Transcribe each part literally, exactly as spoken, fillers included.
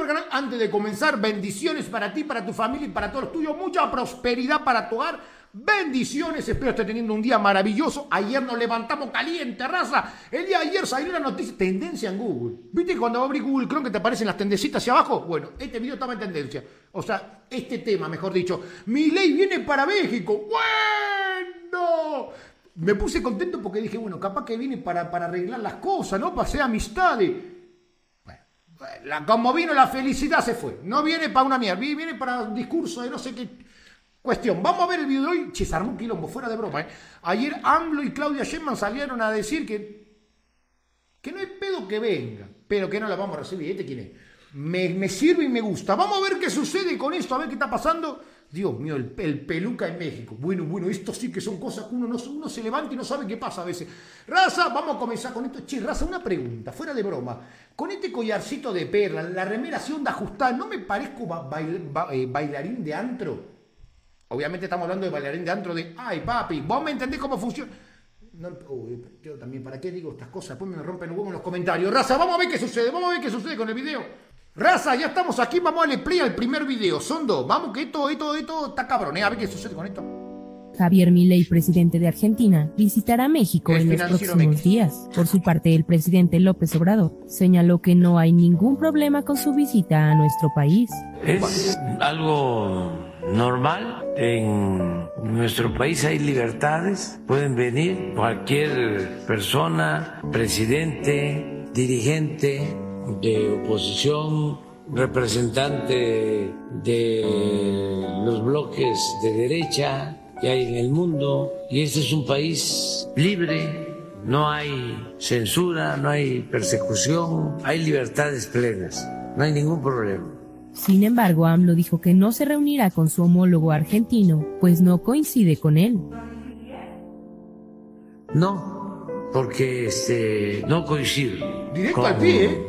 al canal. Antes de comenzar, bendiciones para ti, para tu familia y para todos los tuyos. Mucha prosperidad para tu hogar. Bendiciones, espero estés teniendo un día maravilloso. Ayer nos levantamos caliente, raza. El día de ayer salió una noticia, tendencia en Google. ¿Viste cuando abrí Google Chrome que te aparecen las tendecitas hacia abajo? Bueno, este video estaba en tendencia. O sea, este tema, mejor dicho. Milei viene para México. ¡Bueno! Me puse contento porque dije, bueno, capaz que viene para, para arreglar las cosas, ¿no? Para hacer amistades. Bueno, la, como vino la felicidad se fue. No viene para una mierda, viene para un discurso de no sé qué cuestión. Vamos a ver el video de hoy. Che, se armó un quilombo, fuera de broma, ¿eh? Ayer AMLO y Claudia Sheinbaum salieron a decir que, que no hay pedo que venga, pero que no la vamos a recibir. ¿Este quién es? Me, me sirve y me gusta. Vamos a ver qué sucede con esto, a ver qué está pasando. Dios mío, el, el peluca en México. Bueno, bueno, esto sí que son cosas que uno, no, uno se levanta y no sabe qué pasa a veces. Raza, vamos a comenzar con esto. Che, Raza, una pregunta, fuera de broma. Con este collarcito de perla, la remera así onda ajustada, ¿no me parezco ba bail ba eh, bailarín de antro? Obviamente estamos hablando de bailarín de antro de, ay papi, vos me entendés cómo funciona. No, uy, yo también, ¿para qué digo estas cosas? Después me rompen los huevos en los comentarios. Raza, vamos a ver qué sucede, vamos a ver qué sucede con el video. Raza, ya estamos aquí, vamos a darle play al primer video. Son dos, vamos que esto, esto, esto está cabrón, ¿eh? A ver qué sucede con esto. Javier Milei, presidente de Argentina, visitará México en los próximos días. Por su parte, el presidente López Obrador señaló que no hay ningún problema con su visita a nuestro país. Es algo normal. En nuestro país hay libertades. Pueden venir cualquier persona, presidente, dirigente de oposición, representante de los bloques de derecha que hay en el mundo, y este es un país libre, no hay censura, no hay persecución, hay libertades plenas, no hay ningún problema. Sin embargo, AMLO dijo que no se reunirá con su homólogo argentino, pues no coincide con él. No, porque este, no coincido Directo con al pie, ¿eh?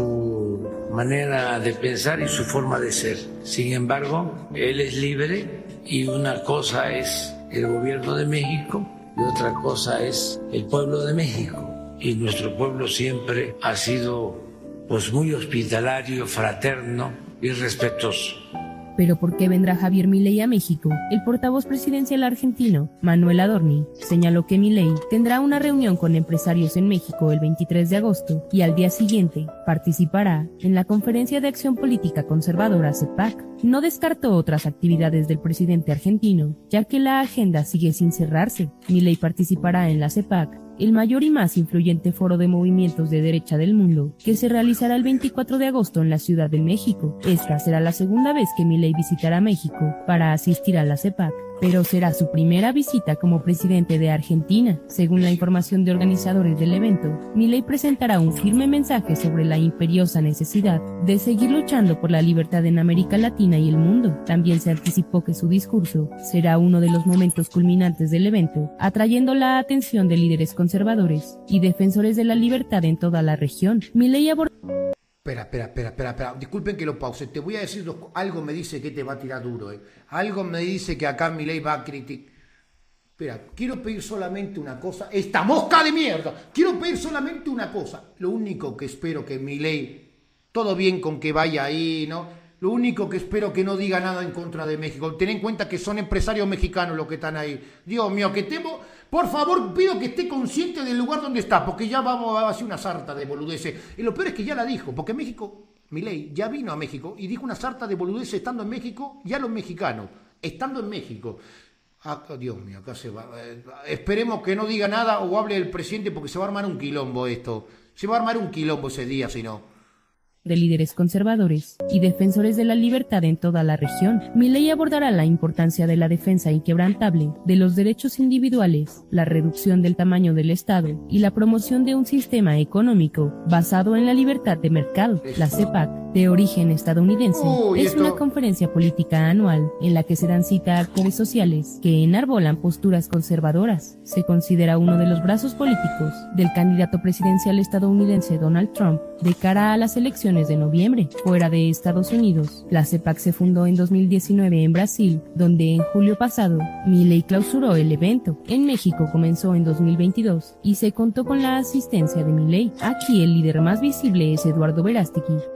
su manera de pensar y su forma de ser. Sin embargo, él es libre y una cosa es el gobierno de México y otra cosa es el pueblo de México. Y nuestro pueblo siempre ha sido pues muy hospitalario, fraterno y respetuoso. ¿Pero por qué vendrá Javier Milei a México? El portavoz presidencial argentino, Manuel Adorni, señaló que Milei tendrá una reunión con empresarios en México el veintitrés de agosto y al día siguiente participará en la Conferencia de Acción Política Conservadora CEPAC. No descartó otras actividades del presidente argentino, ya que la agenda sigue sin cerrarse. Milei participará en la CEPAC, el mayor y más influyente foro de movimientos de derecha del mundo, que se realizará el veinticuatro de agosto en la Ciudad de México. Esta será la segunda vez que Milei visitará México para asistir a la CEPAC, pero será su primera visita como presidente de Argentina. Según la información de organizadores del evento, Milei presentará un firme mensaje sobre la imperiosa necesidad de seguir luchando por la libertad en América Latina y el mundo. También se anticipó que su discurso será uno de los momentos culminantes del evento, atrayendo la atención de líderes conservadores y defensores de la libertad en toda la región. Milei abordó... Espera, espera, espera, espera, espera. Disculpen que lo pause. Te voy a decir dos... algo me dice que te va a tirar duro, ¿eh? Algo me dice que acá Milei va a criticar. Espera, quiero pedir solamente una cosa. ¡Esta mosca de mierda! Quiero pedir solamente una cosa. Lo único que espero que Milei, todo bien con que vaya ahí, ¿no? Lo único que espero que no diga nada en contra de México. Ten en cuenta que son empresarios mexicanos los que están ahí. Dios mío, que temo... Por favor, pido que esté consciente del lugar donde está, porque ya vamos a hacer una sarta de boludeces. Y lo peor es que ya la dijo, porque México, Milei, ya vino a México y dijo una sarta de boludeces estando en México, ya los mexicanos, estando en México. Ah, Dios mío, acá se va. Eh, esperemos que no diga nada o hable el presidente, porque se va a armar un quilombo esto. Se va a armar un quilombo ese día, si no. De líderes conservadores y defensores de la libertad en toda la región. Milei abordará la importancia de la defensa inquebrantable de los derechos individuales, la reducción del tamaño del Estado y la promoción de un sistema económico basado en la libertad de mercado. La CEPAC, de origen estadounidense, Uy, es esto... una conferencia política anual en la que se dan cita a actores sociales que enarbolan posturas conservadoras. Se considera uno de los brazos políticos del candidato presidencial estadounidense Donald Trump de cara a las elecciones de noviembre. Fuera de Estados Unidos, la CEPAC se fundó en dos mil diecinueve en Brasil, donde en julio pasado Milei clausuró el evento. En México comenzó en dos mil veintidós y se contó con la asistencia de Milei. Aquí el líder más visible es Eduardo Verástegui, actor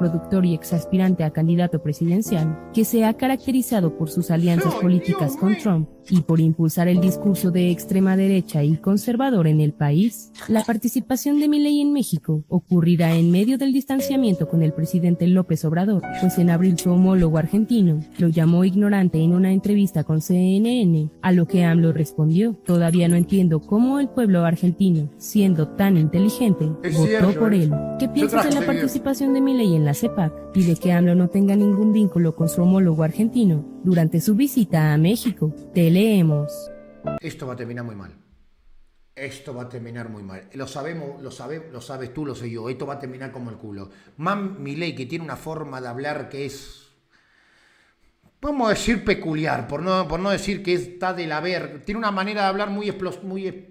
productor y exaspirante a candidato presidencial, que se ha caracterizado por sus alianzas políticas con Trump y por impulsar el discurso de extrema derecha y conservador en el país. La participación de Milei en México ocurrirá en medio del distanciamiento con el presidente López Obrador, pues en abril su homólogo argentino lo llamó ignorante en una entrevista con C N N, a lo que AMLO respondió: todavía no entiendo cómo el pueblo argentino, siendo tan inteligente, es votó cierto, por eh. él. ¿Qué piensas de la participación de Milei en la CEPAC y de que AMLO no tenga ningún vínculo con su homólogo argentino durante su visita a México? Te leemos. Esto va a terminar muy mal. Esto va a terminar muy mal. Lo sabemos, lo sabes, lo sabes tú, lo sé yo. Esto va a terminar como el culo. Man Milei, que tiene una forma de hablar que es, vamos a decir, peculiar, por no, por no decir que está del haber. Tiene una manera de hablar muy explos, muy.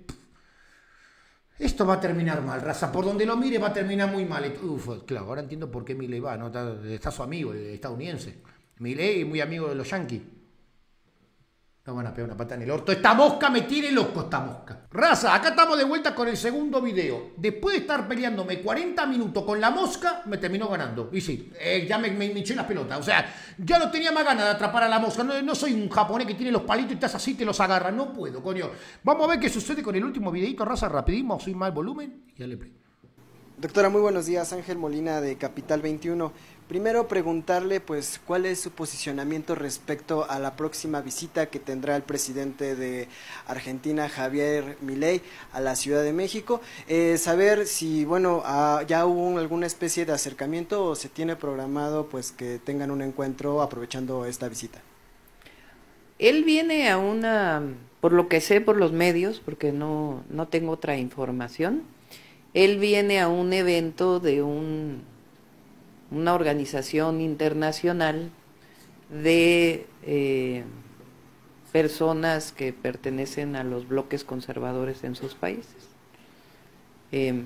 Esto va a terminar mal, raza. Por donde lo mire va a terminar muy mal. Uf, claro, ahora entiendo por qué Milei va, ¿no? Está, está su amigo, el estadounidense. Milei, muy amigo de los yanquis. No van a pegar una pata en el orto. Esta mosca me tiene loco, esta mosca. Raza, acá estamos de vuelta con el segundo video. Después de estar peleándome cuarenta minutos con la mosca, me terminó ganando. Y sí, eh, ya me, me, me eché las pelotas. O sea, ya no tenía más ganas de atrapar a la mosca. No, no soy un japonés que tiene los palitos y estás así y te los agarra. No puedo, coño. Vamos a ver qué sucede con el último videito, raza, rapidísimo. Soy mal volumen y ya le play. Doctora, muy buenos días. Ángel Molina de Capital veintiuno. Primero preguntarle pues cuál es su posicionamiento respecto a la próxima visita que tendrá el presidente de Argentina, Javier Milei, a la Ciudad de México. Eh, saber si, bueno, ah, ya hubo alguna especie de acercamiento o se tiene programado pues que tengan un encuentro aprovechando esta visita. Él viene a una, por lo que sé por los medios, porque no, no tengo otra información, él viene a un evento de un, una organización internacional de eh, personas que pertenecen a los bloques conservadores en sus países. Eh,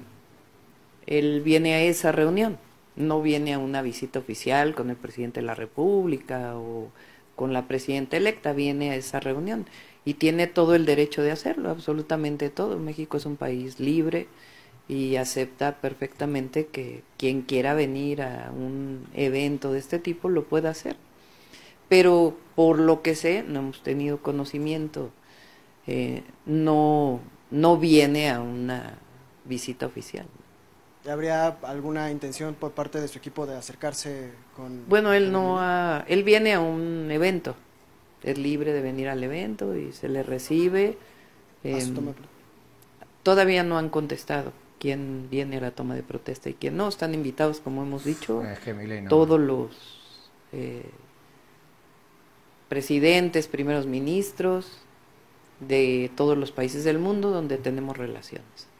él viene a esa reunión, no viene a una visita oficial con el presidente de la República o con la presidenta electa, viene a esa reunión y tiene todo el derecho de hacerlo, absolutamente todo. México es un país libre y acepta perfectamente que quien quiera venir a un evento de este tipo lo pueda hacer. Pero por lo que sé, no hemos tenido conocimiento, eh, no, no viene a una visita oficial. ¿Habría alguna intención por parte de su equipo de acercarse con...? Bueno, él no ha, él viene a un evento, es libre de venir al evento y se le recibe. Eh, todavía no han contestado quién viene a la toma de protesta y quién no. Están invitados, como hemos dicho, es que Milei no. todos los eh, presidentes, primeros ministros de todos los países del mundo donde tenemos relaciones.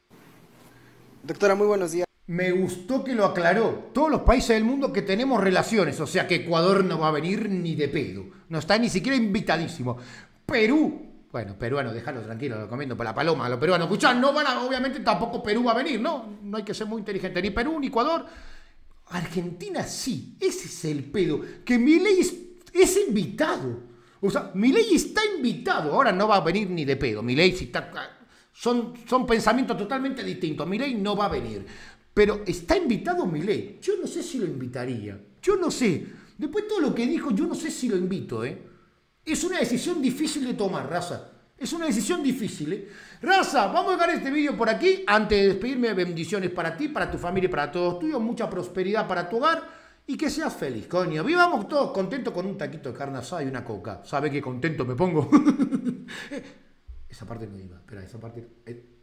Doctora, muy buenos días. Me gustó que lo aclaró. Todos los países del mundo que tenemos relaciones, o sea que Ecuador no va a venir ni de pedo. No está ni siquiera invitadísimo. Perú, bueno, peruano, déjalo tranquilo, lo comiendo por la paloma, los peruanos, escuchá, no van a, obviamente tampoco Perú va a venir, ¿no? No hay que ser muy inteligente, ni Perú, ni Ecuador. Argentina sí, ese es el pedo, que Milei es, es invitado. O sea, Milei está invitado, ahora no va a venir ni de pedo. Milei sí está... Son, son pensamientos totalmente distintos. Milei no va a venir. Pero está invitado Milei. Yo no sé si lo invitaría. Yo no sé. Después de todo lo que dijo, yo no sé si lo invito, ¿eh? Es una decisión difícil de tomar, raza. Es una decisión difícil, ¿eh? Raza, vamos a dejar este vídeo por aquí. Antes de despedirme, bendiciones para ti, para tu familia y para todos tuyos. Mucha prosperidad para tu hogar. Y que seas feliz, coño. Vivamos todos contentos con un taquito de carne asada y una coca. ¿Sabe qué contento me pongo? Esa parte no iba, espera, esa parte... Eh.